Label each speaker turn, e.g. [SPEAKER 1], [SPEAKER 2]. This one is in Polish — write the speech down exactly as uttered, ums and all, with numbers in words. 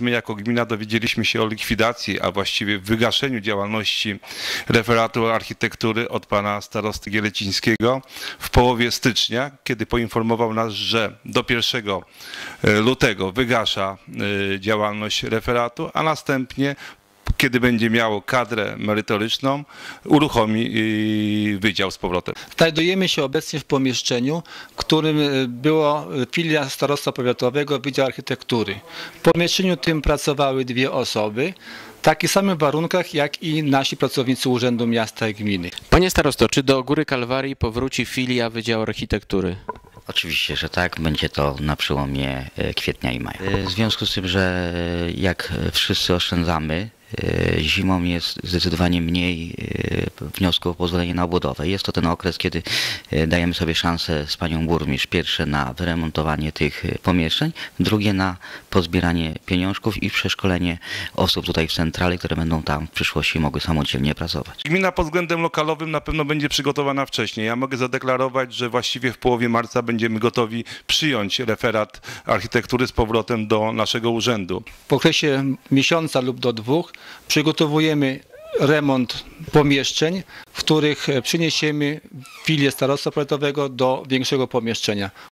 [SPEAKER 1] my jako gmina dowiedzieliśmy się o likwidacji, a właściwie wygaszeniu działalności referatu architektury od pana starosty Gielecińskiego w połowie stycznia, kiedy poinformował nas, że do pierwszego lutego wygasza działalność referatu, a następnie, kiedy będzie miało kadrę merytoryczną, uruchomi wydział z powrotem.
[SPEAKER 2] Znajdujemy się obecnie w pomieszczeniu, w którym była filia starostwa powiatowego, Wydział Architektury. W pomieszczeniu tym pracowały dwie osoby, w takich samych warunkach jak i nasi pracownicy Urzędu Miasta i Gminy.
[SPEAKER 3] Panie starosto, czy do Góry Kalwarii powróci filia Wydziału Architektury?
[SPEAKER 4] Oczywiście, że tak. Będzie to na przełomie kwietnia i maja. W związku z tym, że jak wszyscy oszczędzamy, zimą jest zdecydowanie mniej wniosków o pozwolenie na obudowę. Jest to ten okres, kiedy dajemy sobie szansę z panią burmistrz, pierwsze na wyremontowanie tych pomieszczeń, drugie na pozbieranie pieniążków i przeszkolenie osób tutaj w centrali, które będą tam w przyszłości mogły samodzielnie pracować.
[SPEAKER 1] Gmina pod względem lokalowym na pewno będzie przygotowana wcześniej. Ja mogę zadeklarować, że właściwie w połowie marca będziemy gotowi przyjąć referat architektury z powrotem do naszego urzędu.
[SPEAKER 2] W okresie miesiąca lub do dwóch przygotowujemy remont pomieszczeń, w których przyniesiemy filię starostwa powiatowego do większego pomieszczenia.